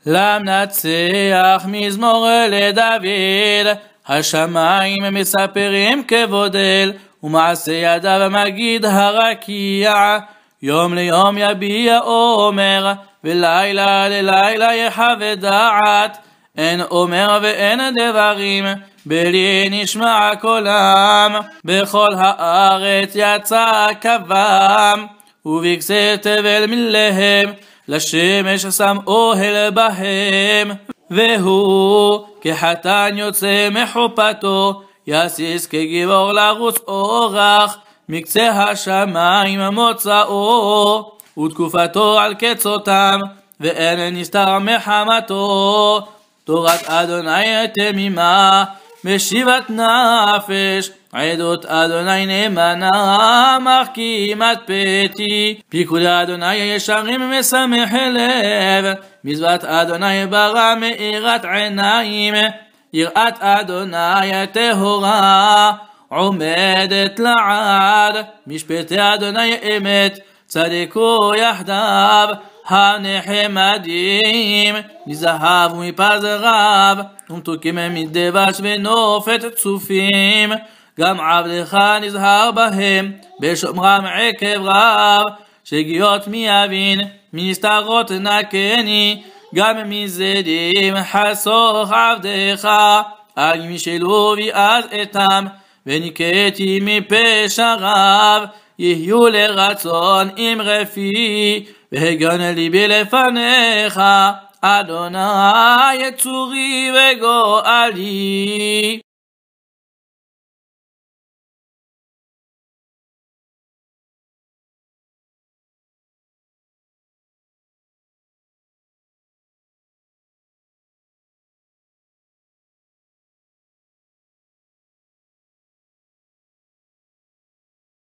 למנצח מזמור לדוד, השמיים מספרים כבוד אל, ומעשה ידיו מגיד הרקיע. יום ליום יביע אומר, ולילה ללילה יחווה דעת. אין אומר ואין דברים, בלי נשמע קולם. בכל הארץ יצא קוום, ובכסה תבל מלהם, לשמש שם אוהל בהם. והוא כחתן יוצא מחופתו, יסיס כגיבור לרוץ אורח, מקצה השמיים מוצאו, ותקופתו על קצותם, ואין נסתר מחמתו. תורת אדוני תמימה, משיבת נפש, עדות אדוני נאמנה, מחכימת פתי. פיקוד אדוני ישרים משמח לב, מזוות אדוני ברא מאירת עיניים. יראת אדוני טהורה, עומדת לעד. משפטי אדוני אמת, צדקו יחדיו. הנחמדים מזהב ומפז רב, ומתוקים מדבש ונופת צופים. גם עבדך נזהר בהם, בשומרם עקב רב. שגיאות מי יבין, מסתרות נקני, גם מזדים חסוך עבדך. אל ימשלו ויעז אתם, וניקתי מפשע רב. יהיו לרצון עם רפי, והגן ליבי לפניך. אדוני צורי וגואלי.